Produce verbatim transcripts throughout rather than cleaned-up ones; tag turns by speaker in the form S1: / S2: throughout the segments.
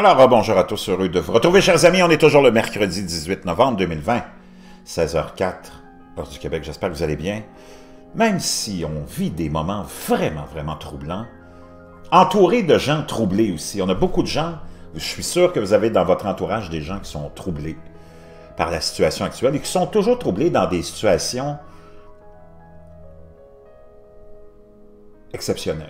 S1: Alors, bonjour à tous, heureux de vous retrouver, chers amis. On est toujours le mercredi dix-huit novembre deux mille vingt, seize heures quatre, heure du Québec. J'espère que vous allez bien. Même si on vit des moments vraiment, vraiment troublants, entouré de gens troublés aussi. On a beaucoup de gens, je suis sûr que vous avez dans votre entourage des gens qui sont troublés par la situation actuelle et qui sont toujours troublés dans des situations exceptionnelles.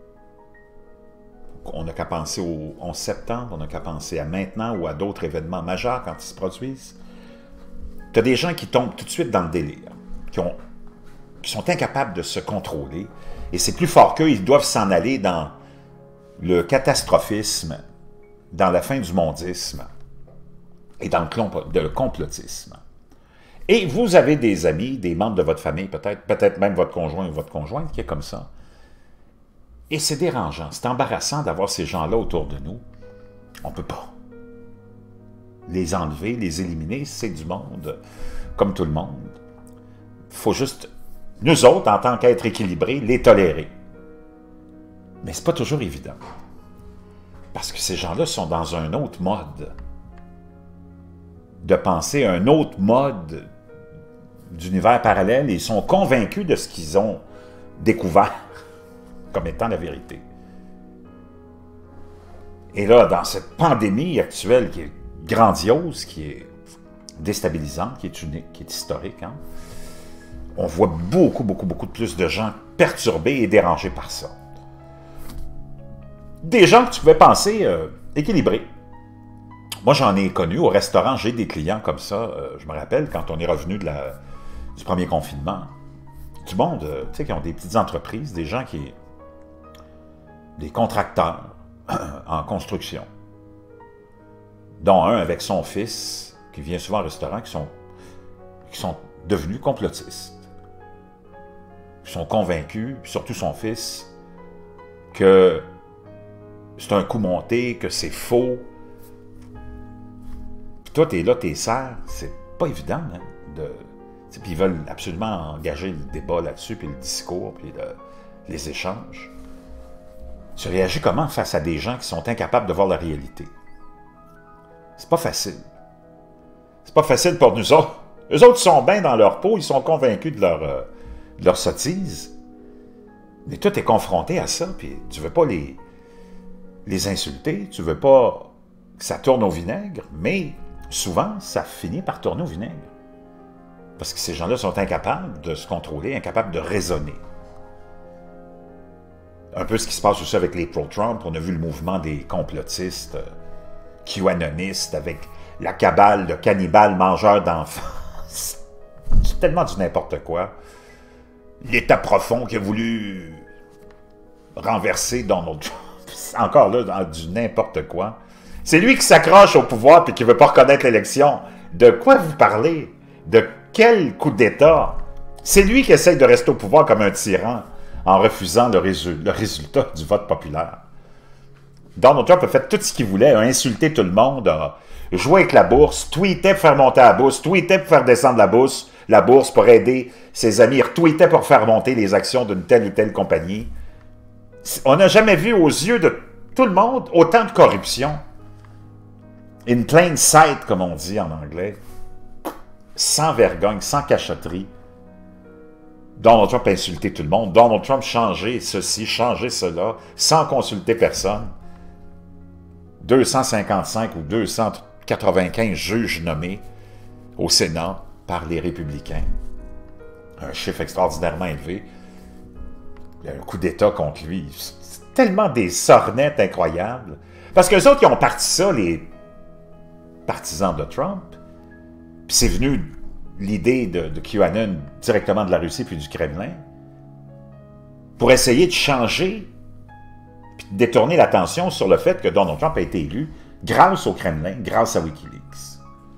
S1: On n'a qu'à penser au onze septembre, on n'a qu'à penser à maintenant ou à d'autres événements majeurs quand ils se produisent. Tu as des gens qui tombent tout de suite dans le délire, qui, ont, qui sont incapables de se contrôler, et c'est plus fort qu'eux, ils doivent s'en aller dans le catastrophisme, dans la fin du mondisme et dans le complotisme. Et vous avez des amis, des membres de votre famille peut-être, peut-être même votre conjoint ou votre conjointe qui est comme ça. Et c'est dérangeant, c'est embarrassant d'avoir ces gens-là autour de nous. On ne peut pas les enlever, les éliminer, c'est du monde, comme tout le monde. Il faut juste, nous autres, en tant qu'êtres équilibrés, les tolérer. Mais ce n'est pas toujours évident. Parce que ces gens-là sont dans un autre mode de penser, un autre mode d'univers parallèle, et ils sont convaincus de ce qu'ils ont découvert comme étant la vérité. Et là, dans cette pandémie actuelle qui est grandiose, qui est déstabilisante, qui est unique, qui est historique, hein, on voit beaucoup, beaucoup, beaucoup de plus de gens perturbés et dérangés par ça. Des gens que tu pouvais penser euh, équilibrés. Moi, j'en ai connu au restaurant, j'ai des clients comme ça, euh, je me rappelle, quand on est revenu de la, du premier confinement, du monde, euh, tu sais, qui ont des petites entreprises, des gens qui... des contracteurs en construction, dont un avec son fils, qui vient souvent au restaurant, qui sont, qui sont devenus complotistes. Ils sont convaincus, surtout son fils, que c'est un coup monté, que c'est faux. Puis toi, t'es là, t'es serre, c'est pas évident, hein, de... Puis ils veulent absolument engager le débat là-dessus, puis le discours, puis le, les échanges. Tu réagis comment face à des gens qui sont incapables de voir la réalité? C'est pas facile. C'est pas facile pour nous autres. Eux autres sont bien dans leur peau, ils sont convaincus de leur, euh, de leur sottise. Mais toi, tu es confronté à ça, puis tu veux pas les, les insulter, tu veux pas que ça tourne au vinaigre, mais souvent, ça finit par tourner au vinaigre. Parce que ces gens-là sont incapables de se contrôler, incapables de raisonner. Un peu ce qui se passe aussi avec les pro-Trump. On a vu le mouvement des complotistes, euh, QAnonistes, avec la cabale de cannibales mangeurs d'enfants. C'est tellement du n'importe quoi. L'État profond qui a voulu renverser Donald Trump. C'est encore là, dans du n'importe quoi. C'est lui qui s'accroche au pouvoir et qui ne veut pas reconnaître l'élection. De quoi vous parlez? De quel coup d'État? C'est lui qui essaye de rester au pouvoir comme un tyran, en refusant le, résu le résultat du vote populaire. Donald Trump a fait tout ce qu'il voulait, a insulté tout le monde, a joué avec la bourse, tweetait pour faire monter la bourse, tweetait pour faire descendre la bourse, la bourse pour aider ses amis, retweetait pour faire monter les actions d'une telle ou telle compagnie. On n'a jamais vu aux yeux de tout le monde autant de corruption. In plain sight, comme on dit en anglais, sans vergogne, sans cachotterie. Donald Trump a insulté tout le monde. Donald Trump changeait ceci, changeait cela, sans consulter personne. deux cent cinquante-cinq ou deux cent quatre-vingt-quinze juges nommés au Sénat par les républicains. Un chiffre extraordinairement élevé. Il y a un coup d'État contre lui. C'est tellement des sornettes incroyables. Parce qu'eux autres, qui ont parti ça, les partisans de Trump, puis c'est venu... l'idée de, de QAnon directement de la Russie puis du Kremlin, pour essayer de changer puis de détourner l'attention sur le fait que Donald Trump a été élu grâce au Kremlin, grâce à Wikileaks.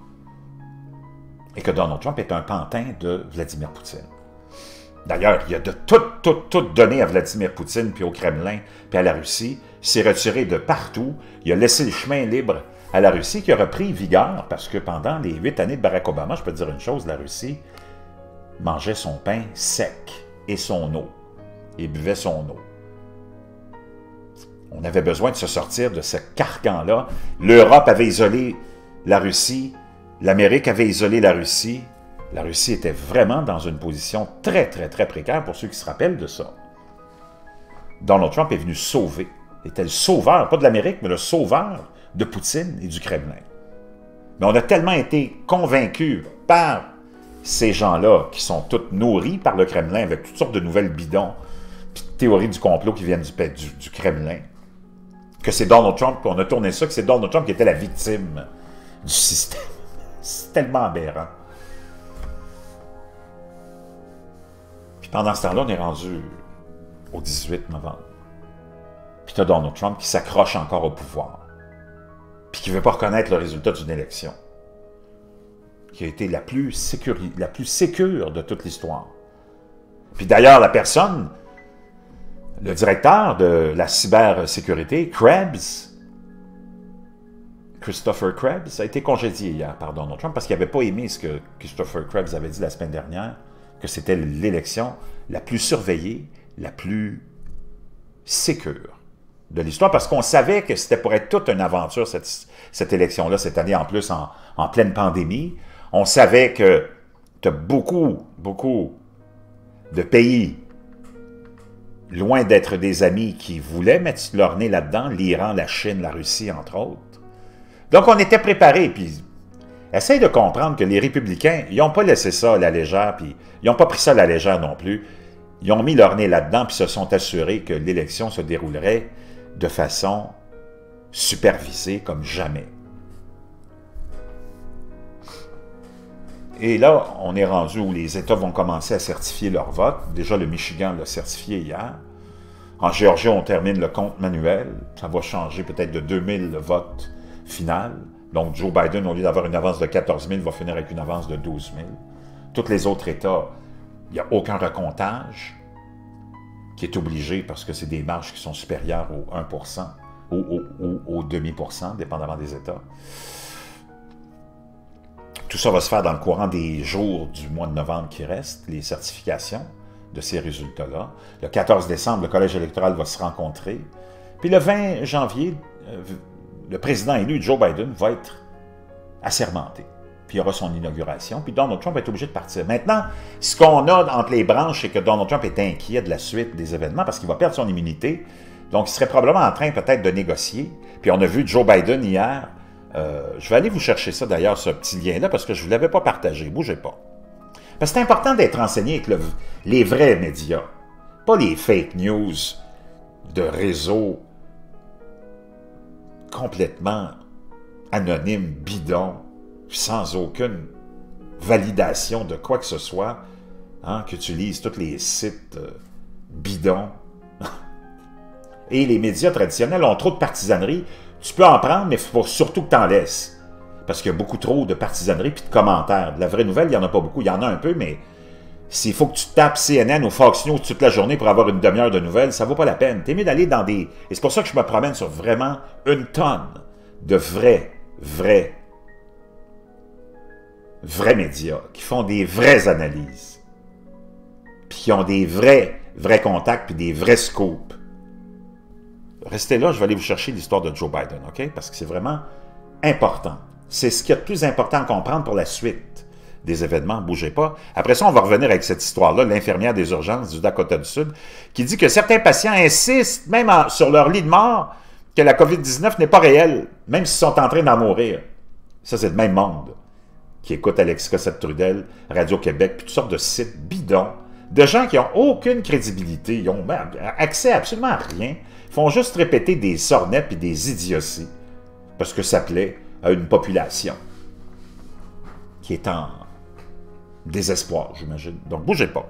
S1: Et que Donald Trump est un pantin de Vladimir Poutine. D'ailleurs, il a de tout, tout, tout donné à Vladimir Poutine, puis au Kremlin, puis à la Russie. Il s'est retiré de partout. Il a laissé le chemin libre à la Russie, qui a repris vigueur, parce que pendant les huit années de Barack Obama, je peux te dire une chose, la Russie mangeait son pain sec et son eau, et buvait son eau. On avait besoin de se sortir de ce carcan-là. L'Europe avait isolé la Russie. L'Amérique avait isolé la Russie. La Russie était vraiment dans une position très, très, très précaire pour ceux qui se rappellent de ça. Donald Trump est venu sauver. Il était le sauveur, pas de l'Amérique, mais le sauveur de Poutine et du Kremlin. Mais on a tellement été convaincus par ces gens-là, qui sont tous nourris par le Kremlin avec toutes sortes de nouvelles bidons, puis de théories du complot qui viennent du, du, du Kremlin, que c'est Donald Trump, qu'on a tourné ça, que c'est Donald Trump qui était la victime du système. C'est tellement aberrant. Puis pendant ce temps-là, on est rendu au dix-huit novembre. Puis tu as Donald Trump qui s'accroche encore au pouvoir, puis qui ne veut pas reconnaître le résultat d'une élection, qui a été la plus sécure, la plus sécure de toute l'histoire. Puis d'ailleurs, la personne, le directeur de la cybersécurité, Krebs, Christopher Krebs, a été congédié hier par Donald Trump parce qu'il n'avait pas aimé ce que Christopher Krebs avait dit la semaine dernière, que c'était l'élection la plus surveillée, la plus sécure de l'histoire, parce qu'on savait que c'était pour être toute une aventure, cette, cette élection-là, cette année en plus, en, en pleine pandémie. On savait que tu as beaucoup, beaucoup de pays, loin d'être des amis, qui voulaient mettre leur nez là-dedans, l'Iran, la Chine, la Russie, entre autres. Donc, on était préparés, puis essaye de comprendre que les républicains, ils n'ont pas laissé ça à la légère, puis ils n'ont pas pris ça à la légère non plus. Ils ont mis leur nez là-dedans, puis se sont assurés que l'élection se déroulerait de façon supervisée comme jamais. Et là, on est rendu où les États vont commencer à certifier leur vote. Déjà, le Michigan l'a certifié hier. En Géorgie, on termine le compte manuel. Ça va changer peut-être de deux mille le vote final. Donc, Joe Biden, au lieu d'avoir une avance de quatorze mille, va finir avec une avance de douze mille. Tous les autres États, il n'y a aucun recomptage qui est obligé parce que c'est des marges qui sont supérieures au un pour cent ou au, au, au demi pour cent, dépendamment des États. Tout ça va se faire dans le courant des jours du mois de novembre qui reste, les certifications de ces résultats-là. Le quatorze décembre, le collège électoral va se rencontrer. Puis le vingt janvier, le président élu, Joe Biden, va être assermenté. Puis il y aura son inauguration. Puis Donald Trump va être obligé de partir. Maintenant, ce qu'on a entre les branches, c'est que Donald Trump est inquiet de la suite des événements parce qu'il va perdre son immunité. Donc, il serait probablement en train peut-être de négocier. Puis on a vu Joe Biden hier. Euh, je vais aller vous chercher ça d'ailleurs, ce petit lien-là, parce que je ne vous l'avais pas partagé. Bougez pas. Parce que c'est important d'être renseigné avec le, les vrais médias, pas les fake news de réseaux complètement anonymes, bidons, sans aucune validation de quoi que ce soit, hein, qu'utilisent tous les sites euh, bidons. Et les médias traditionnels ont trop de partisanerie. Tu peux en prendre, mais il faut surtout que tu en laisses. Parce qu'il y a beaucoup trop de partisanerie et de commentaires. De la vraie nouvelle, il n'y en a pas beaucoup. Il y en a un peu, mais s'il faut que tu tapes C N N ou Fox News toute la journée pour avoir une demi-heure de nouvelles, ça ne vaut pas la peine. T'es mieux d'aller dans des... Et c'est pour ça que je me promène sur vraiment une tonne de vrais, vrais, vrais médias qui font des vraies analyses. Puis qui ont des vrais, vrais contacts puis des vrais scoops. Restez là, je vais aller vous chercher l'histoire de Joe Biden, OK? Parce que c'est vraiment important. C'est ce qu'il y a de plus important à comprendre pour la suite des événements. Bougez pas. Après ça, on va revenir avec cette histoire-là, l'infirmière des urgences du Dakota du Sud, qui dit que certains patients insistent, même en, sur leur lit de mort, que la COVID dix-neuf n'est pas réelle, même s'ils sont en train d'en mourir. Ça, c'est le même monde qui écoute Alexis Cossette-Trudel, Radio-Québec, puis toutes sortes de sites bidons, de gens qui n'ont aucune crédibilité, ils ont accès à absolument à rien, font juste répéter des sornettes et des idioties, parce que ça plaît à une population qui est en désespoir, j'imagine. Donc, bougez pas.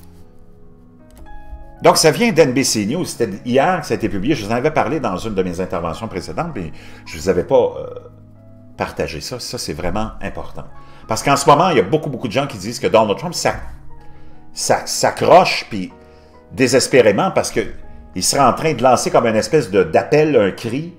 S1: Donc, ça vient d'N B C News. C'était hier que ça a été publié. Je vous en avais parlé dans une de mes interventions précédentes, mais je ne vous avais pas euh, partagé ça. Ça, c'est vraiment important. Parce qu'en ce moment, il y a beaucoup, beaucoup de gens qui disent que Donald Trump s'accroche, puis désespérément, parce que il serait en train de lancer comme une espèce d'appel, un cri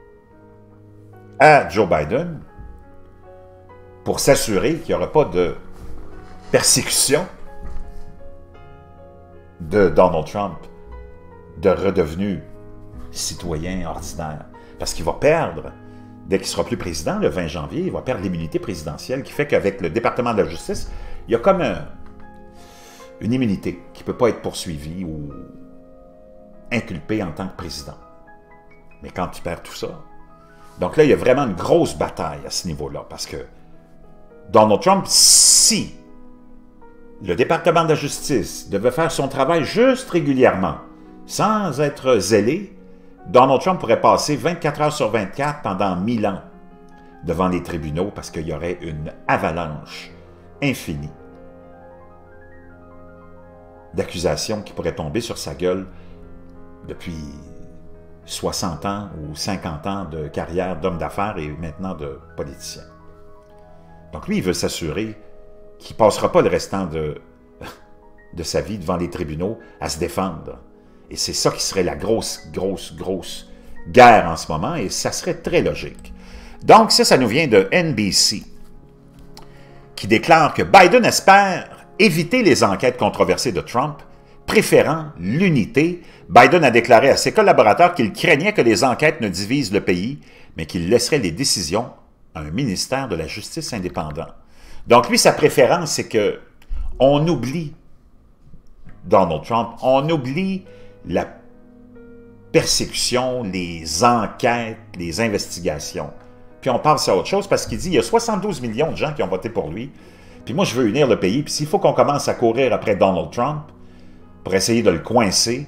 S1: à Joe Biden pour s'assurer qu'il n'y aura pas de persécution de Donald Trump, de redevenu citoyen ordinaire. Parce qu'il va perdre, dès qu'il ne sera plus président, le vingt janvier, il va perdre l'immunité présidentielle, qui fait qu'avec le département de la justice, il y a comme un, une immunité qui ne peut pas être poursuivie ou inculpée en tant que président. Mais quand il perd tout ça... Donc là, il y a vraiment une grosse bataille à ce niveau-là, parce que Donald Trump, si le département de la justice devait faire son travail juste régulièrement, sans être zélé, Donald Trump pourrait passer vingt-quatre heures sur vingt-quatre pendant mille ans devant les tribunaux parce qu'il y aurait une avalanche infinie d'accusations qui pourraient tomber sur sa gueule depuis soixante ans ou cinquante ans de carrière d'homme d'affaires et maintenant de politicien. Donc lui, il veut s'assurer qu'il ne passera pas le restant de, de sa vie devant les tribunaux à se défendre. Et c'est ça qui serait la grosse, grosse, grosse guerre en ce moment, et ça serait très logique. Donc ça, ça nous vient de N B C, qui déclare que Biden espère éviter les enquêtes controversées de Trump, préférant l'unité. Biden a déclaré à ses collaborateurs qu'il craignait que les enquêtes ne divisent le pays, mais qu'il laisserait les décisions à un ministère de la Justice indépendant. Donc lui, sa préférence, c'est que on oublie Donald Trump, on oublie la persécution, les enquêtes, les investigations. Puis on passe à autre chose parce qu'il dit qu'il y a soixante-douze millions de gens qui ont voté pour lui. Puis moi, je veux unir le pays. Puis s'il faut qu'on commence à courir après Donald Trump pour essayer de le coincer,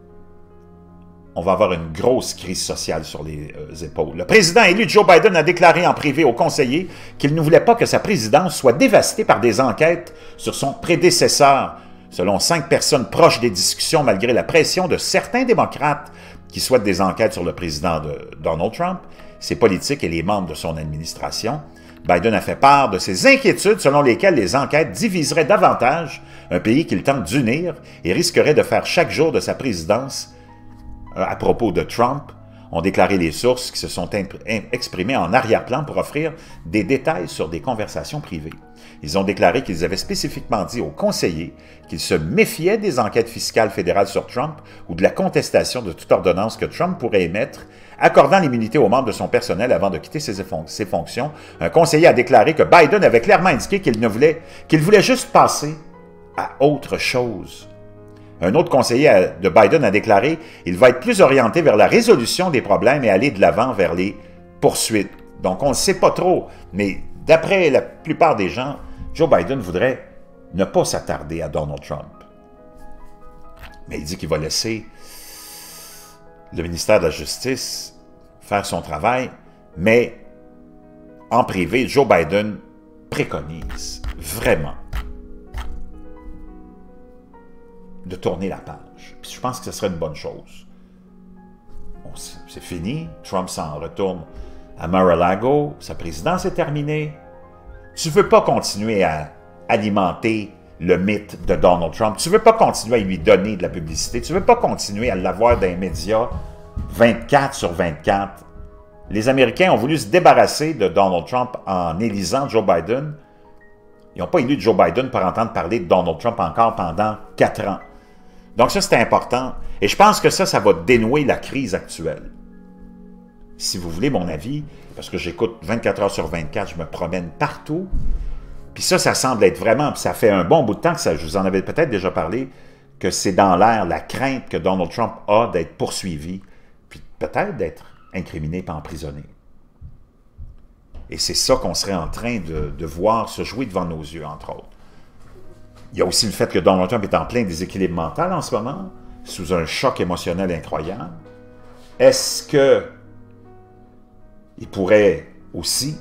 S1: on va avoir une grosse crise sociale sur les euh, épaules. Le président élu Joe Biden a déclaré en privé aux conseillers qu'il ne voulait pas que sa présidence soit dévastée par des enquêtes sur son prédécesseur, selon cinq personnes proches des discussions, malgré la pression de certains démocrates qui souhaitent des enquêtes sur le président de Donald Trump, ses politiques et les membres de son administration. Biden a fait part de ses inquiétudes selon lesquelles les enquêtes diviseraient davantage un pays qu'il tente d'unir et risquerait de faire chaque jour de sa présidence à propos de Trump, ont déclaré les sources qui se sont exprimées en arrière-plan pour offrir des détails sur des conversations privées. Ils ont déclaré qu'ils avaient spécifiquement dit aux conseillers qu'ils se méfiaient des enquêtes fiscales fédérales sur Trump ou de la contestation de toute ordonnance que Trump pourrait émettre, accordant l'immunité aux membres de son personnel avant de quitter ses, ses fonctions. Un conseiller a déclaré que Biden avait clairement indiqué qu'il ne voulait, qu'il voulait juste passer à autre chose. Un autre conseiller de Biden a déclaré qu'il va être plus orienté vers la résolution des problèmes et aller de l'avant vers les poursuites. Donc, on ne sait pas trop, mais d'après la plupart des gens, Joe Biden voudrait ne pas s'attarder à Donald Trump. Mais il dit qu'il va laisser le ministère de la Justice faire son travail, mais en privé, Joe Biden préconise vraiment de tourner la page. Puis je pense que ce serait une bonne chose. Bon, c'est fini. Trump s'en retourne à Mar-a-Lago. Sa présidence est terminée. Tu ne veux pas continuer à alimenter le mythe de Donald Trump. Tu ne veux pas continuer à lui donner de la publicité. Tu ne veux pas continuer à l'avoir dans les médias vingt-quatre sur vingt-quatre. Les Américains ont voulu se débarrasser de Donald Trump en élisant Joe Biden. Ils n'ont pas élu Joe Biden pour entendre parler de Donald Trump encore pendant quatre ans. Donc ça, c'est important. Et je pense que ça, ça va dénouer la crise actuelle. Si vous voulez mon avis, parce que j'écoute vingt-quatre heures sur vingt-quatre, je me promène partout. Puis ça, ça semble être vraiment, puis ça fait un bon bout de temps que ça, je vous en avais peut-être déjà parlé, que c'est dans l'air la crainte que Donald Trump a d'être poursuivi, puis peut-être d'être incriminé et emprisonné. Et c'est ça qu'on serait en train de, de voir se jouer devant nos yeux, entre autres. Il y a aussi le fait que Donald Trump est en plein déséquilibre mental en ce moment, sous un choc émotionnel incroyable. Est-ce que il pourrait aussi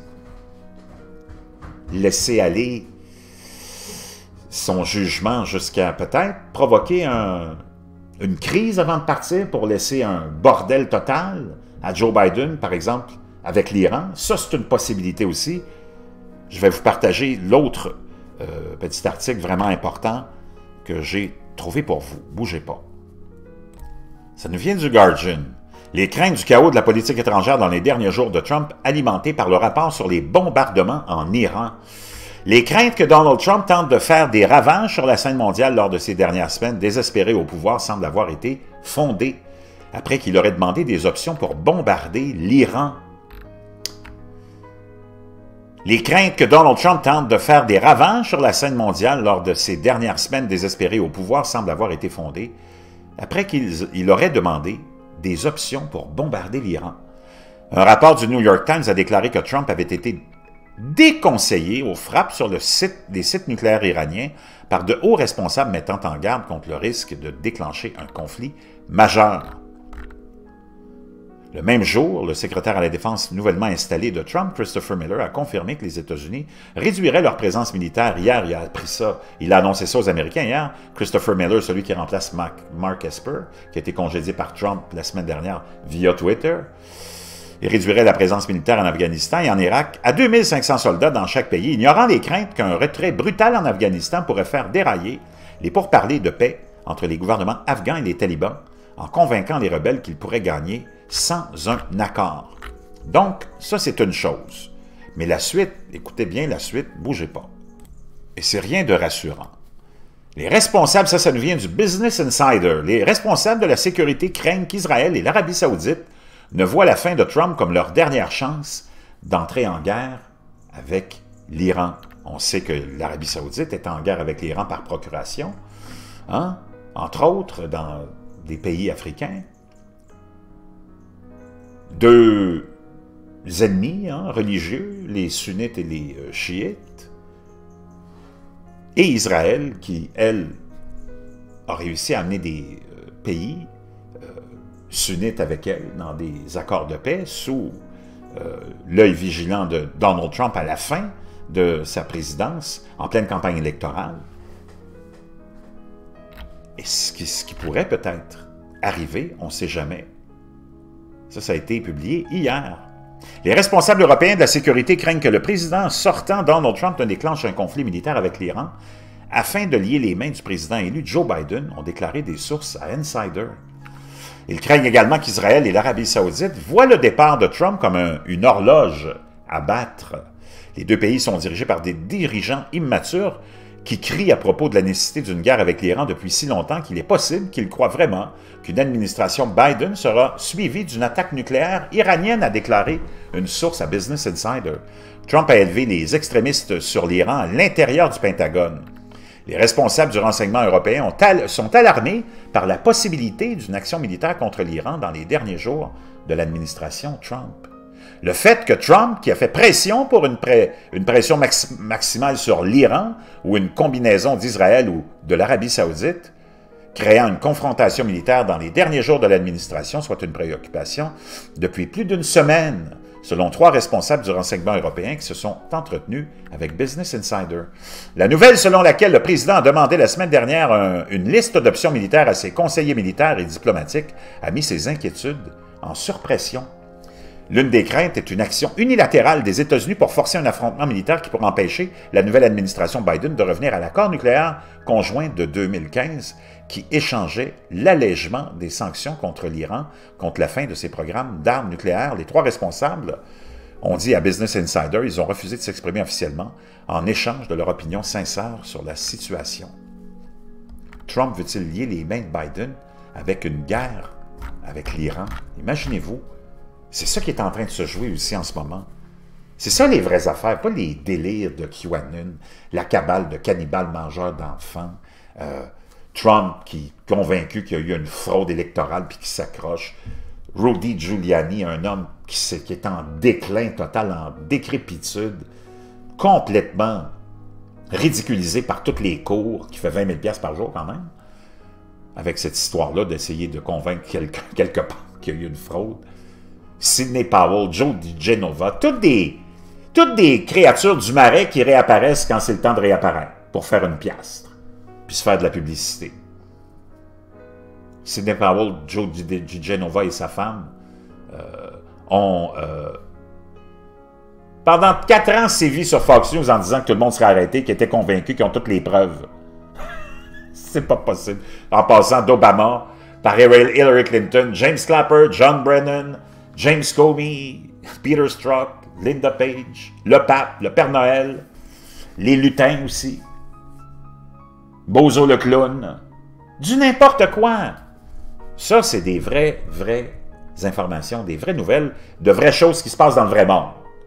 S1: laisser aller son jugement jusqu'à peut-être provoquer un, une crise avant de partir pour laisser un bordel total à Joe Biden, par exemple, avec l'Iran? Ça, c'est une possibilité aussi. Je vais vous partager l'autre euh, petit article vraiment important que j'ai trouvé pour vous. Bougez pas. Ça nous vient du Guardian. Les craintes du chaos de la politique étrangère dans les derniers jours de Trump, alimentées par le rapport sur les bombardements en Iran. Les craintes que Donald Trump tente de faire des ravages sur la scène mondiale lors de ces dernières semaines, désespéré au pouvoir, semblent avoir été fondées. après qu'il aurait demandé des options pour bombarder l'Iran. Les craintes que Donald Trump tente de faire des ravages sur la scène mondiale lors de ses dernières semaines désespérées au pouvoir semblent avoir été fondées après qu'il il aurait demandé des options pour bombarder l'Iran. Un rapport du New York Times a déclaré que Trump avait été déconseillé aux frappes sur le site, des sites nucléaires iraniens par de hauts responsables mettant en garde contre le risque de déclencher un conflit majeur. Le même jour, le secrétaire à la Défense nouvellement installé de Trump, Christopher Miller, a confirmé que les États-Unis réduiraient leur présence militaire. Hier, il a appris ça. Il a annoncé ça aux Américains hier. Christopher Miller, celui qui remplace Mark, Mark Esper, qui a été congédié par Trump la semaine dernière via Twitter. Il réduirait la présence militaire en Afghanistan et en Irak à deux mille cinq cents soldats dans chaque pays, ignorant les craintes qu'un retrait brutal en Afghanistan pourrait faire dérailler les pourparlers de paix entre les gouvernements afghans et les talibans, en convainquant les rebelles qu'ils pourraient gagner sans un accord. Donc, ça c'est une chose. Mais la suite, écoutez bien la suite, bougez pas. Et c'est rien de rassurant. Les responsables, ça, ça nous vient du Business Insider, les responsables de la sécurité craignent qu'Israël et l'Arabie Saoudite ne voient la fin de Trump comme leur dernière chance d'entrer en guerre avec l'Iran. On sait que l'Arabie Saoudite est en guerre avec l'Iran par procuration, hein? Entre autres dans des pays africains. Deux ennemis hein, religieux, les sunnites et les euh, chiites, et Israël qui, elle, a réussi à amener des euh, pays euh, sunnites avec elle dans des accords de paix sous euh, l'œil vigilant de Donald Trump à la fin de sa présidence, en pleine campagne électorale. Et ce qui, ce qui pourrait peut-être arriver, on ne sait jamais. Ça, ça a été publié hier. Les responsables européens de la sécurité craignent que le président sortant, Donald Trump, ne déclenche un conflit militaire avec l'Iran afin de lier les mains du président élu Joe Biden, ont déclaré des sources à Insider. Ils craignent également qu'Israël et l'Arabie Saoudite voient le départ de Trump comme un, une horloge à battre. Les deux pays sont dirigés par des dirigeants immatures qui crient à propos de la nécessité d'une guerre avec l'Iran depuis si longtemps qu'il est possible qu'ils croient vraiment qu'une administration Biden sera suivie d'une attaque nucléaire iranienne, a déclaré une source à Business Insider. Trump a élevé les extrémistes sur l'Iran à l'intérieur du Pentagone. Les responsables du renseignement européen ont al- sont alarmés par la possibilité d'une action militaire contre l'Iran dans les derniers jours de l'administration Trump. Le fait que Trump, qui a fait pression pour une, pré une pression max maximale sur l'Iran ou une combinaison d'Israël ou de l'Arabie Saoudite, créant une confrontation militaire dans les derniers jours de l'administration, soit une préoccupation depuis plus d'une semaine, selon trois responsables du renseignement européen qui se sont entretenus avec Business Insider. La nouvelle selon laquelle le président a demandé la semaine dernière un, une liste d'options militaires à ses conseillers militaires et diplomatiques a mis ses inquiétudes en surpression. L'une des craintes est une action unilatérale des États-Unis pour forcer un affrontement militaire qui pourrait empêcher la nouvelle administration Biden de revenir à l'accord nucléaire conjoint de deux mille quinze qui échangeait l'allègement des sanctions contre l'Iran contre la fin de ses programmes d'armes nucléaires. Les trois responsables ont dit à Business Insider ils ont refusé de s'exprimer officiellement en échange de leur opinion sincère sur la situation. Trump veut-il lier les mains de Biden avec une guerre avec l'Iran? Imaginez-vous. C'est ça qui est en train de se jouer aussi en ce moment. C'est ça les vraies affaires, pas les délires de QAnon, la cabale de cannibales mangeurs d'enfants, euh, Trump qui est convaincu qu'il y a eu une fraude électorale puis qui s'accroche, Rudy Giuliani, un homme qui, qui est en déclin total, en décrépitude, complètement ridiculisé par toutes les cours, qui fait vingt mille dollars par jour quand même, avec cette histoire-là d'essayer de convaincre quelqu'un quelque part qu'il y a eu une fraude. Sidney Powell, Joe DiGenova, toutes des, toutes des créatures du marais qui réapparaissent quand c'est le temps de réapparaître pour faire une piastre, puis se faire de la publicité. Sidney Powell, Joe DiGenova et sa femme euh, ont, euh, pendant quatre ans, sévi sur Fox News en disant que tout le monde serait arrêté, qu'ils étaient convaincus, qu'ils ont toutes les preuves. C'est pas possible. En passant d'Obama, par Hillary Clinton, James Clapper, John Brennan, James Comey, Peter Strzok, Linda Page, le pape, le Père Noël, les lutins aussi, Bozo le clown, du n'importe quoi. Ça, c'est des vraies, vraies informations, des vraies nouvelles, de vraies choses qui se passent dans le vrai monde.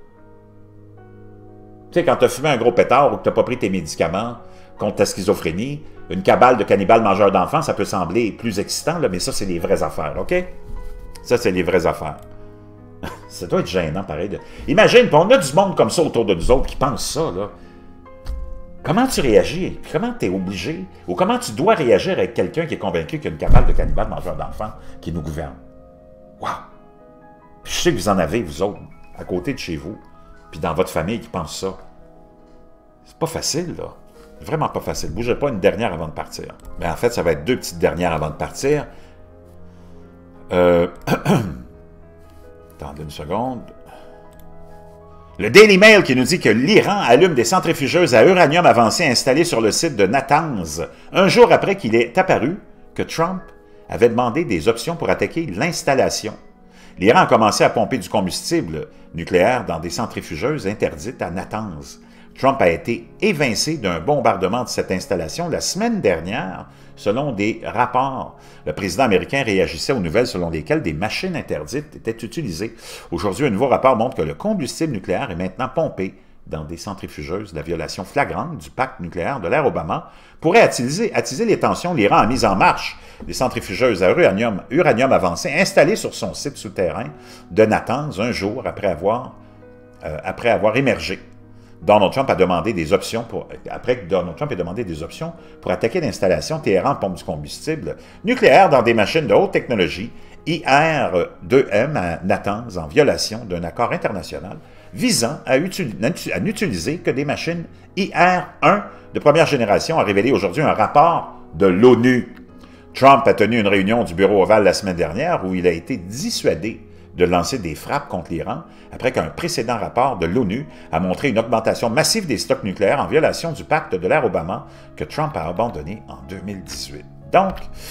S1: Tu sais, quand tu as fumé un gros pétard ou que tu n'as pas pris tes médicaments contre ta schizophrénie, une cabale de cannibales mangeurs d'enfants, ça peut sembler plus excitant, là, mais ça, c'est les vraies affaires, OK? Ça, c'est les vraies affaires. Ça doit être gênant, pareil. De... Imagine, on a du monde comme ça autour de nous autres qui pense ça, là. Comment tu réagis? Comment tu es obligé? Ou comment tu dois réagir avec quelqu'un qui est convaincu qu'il y a une cabale de cannibales mangeurs d'enfants qui nous gouverne? Wow! Puis je sais que vous en avez, vous autres, à côté de chez vous, puis dans votre famille qui pense ça. C'est pas facile, là. Vraiment pas facile. Bougez pas une dernière avant de partir. Mais en fait, ça va être deux petites dernières avant de partir. Euh... Attendez une seconde. Le Daily Mail qui nous dit que l'Iran allume des centrifugeuses à uranium avancé installées sur le site de Natanz, un jour après qu'il est apparu que Trump avait demandé des options pour attaquer l'installation. L'Iran a commencé à pomper du combustible nucléaire dans des centrifugeuses interdites à Natanz. Trump a été évincé d'un bombardement de cette installation la semaine dernière, selon des rapports. Le président américain réagissait aux nouvelles selon lesquelles des machines interdites étaient utilisées. Aujourd'hui, un nouveau rapport montre que le combustible nucléaire est maintenant pompé dans des centrifugeuses. La violation flagrante du pacte nucléaire de l'ère Obama pourrait attiser, attiser les tensions. L'Iran a mis en marche des centrifugeuses à uranium, uranium avancé installées sur son site souterrain de Natanz un jour après avoir, euh, après avoir émergé. Donald Trump a demandé des options pour, après que Donald Trump ait demandé des options pour attaquer l'installation, Téhéran pompe du combustible nucléaire dans des machines de haute technologie I R deux M à Natanz en violation d'un accord international visant à, à n'utiliser que des machines I R un de première génération, a révélé aujourd'hui un rapport de l'ONU. Trump a tenu une réunion du Bureau ovale la semaine dernière où il a été dissuadé de lancer des frappes contre l'Iran après qu'un précédent rapport de l'ONU a montré une augmentation massive des stocks nucléaires en violation du pacte de l'ère Obama que Trump a abandonné en deux mille dix-huit. Donc,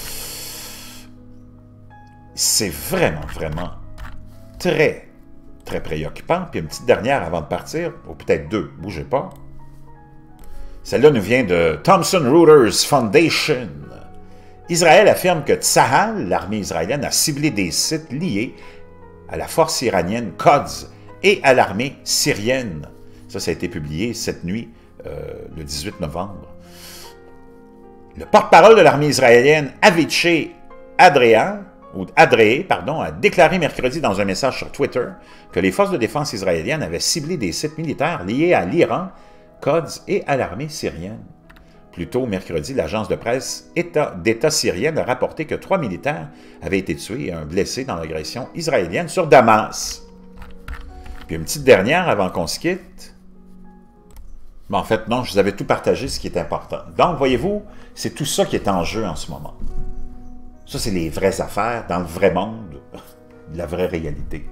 S1: c'est vraiment, vraiment très, très préoccupant. Puis une petite dernière avant de partir, ou peut-être deux, bougez pas. Celle-là nous vient de Thomson Reuters Foundation. Israël affirme que Tsahal, l'armée israélienne, a ciblé des sites liés à la force iranienne Quds et à l'armée syrienne. Ça, ça a été publié cette nuit, euh, le dix-huit novembre. Le porte-parole de l'armée israélienne, Avicii Adréa, ou Adré, pardon, a déclaré mercredi dans un message sur Twitter que les forces de défense israéliennes avaient ciblé des sites militaires liés à l'Iran, Quds et à l'armée syrienne. Plus tôt, mercredi, l'agence de presse d'État syrienne a rapporté que trois militaires avaient été tués et un blessé dans l'agression israélienne sur Damas. Puis une petite dernière avant qu'on se quitte. Mais en fait, non, je vous avais tout partagé, ce qui est important. Donc, voyez-vous, c'est tout ça qui est en jeu en ce moment. Ça, c'est les vraies affaires dans le vrai monde, de la vraie réalité.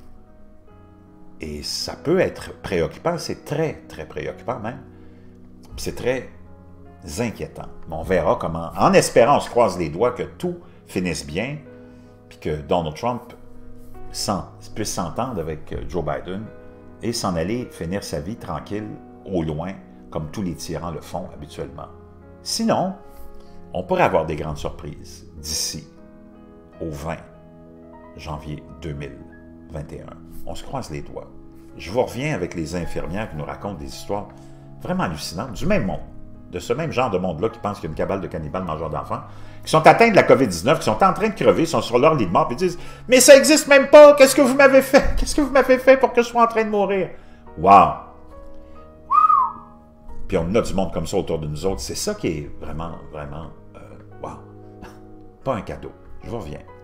S1: Et ça peut être préoccupant, c'est très, très préoccupant même. C'est très inquiétant. Mais on verra comment, en espérant, on se croise les doigts que tout finisse bien, puis que Donald Trump puisse s'entendre avec Joe Biden et s'en aller finir sa vie tranquille, au loin, comme tous les tyrans le font habituellement. Sinon, on pourrait avoir des grandes surprises d'ici au vingt janvier deux mille vingt et un. On se croise les doigts. Je vous reviens avec les infirmières qui nous racontent des histoires vraiment hallucinantes, du même monde, de ce même genre de monde-là qui pense qu'il y a une cabale de cannibales mangeurs d'enfants, qui sont atteints de la COVID dix-neuf, qui sont en train de crever, sont sur leur lit de mort, puis disent « Mais ça n'existe même pas! Qu'est-ce que vous m'avez fait? Qu'est-ce que vous m'avez fait pour que je sois en train de mourir? » Wow! Puis on a du monde comme ça autour de nous autres. C'est ça qui est vraiment, vraiment, euh, wow! Pas un cadeau. Je vous reviens.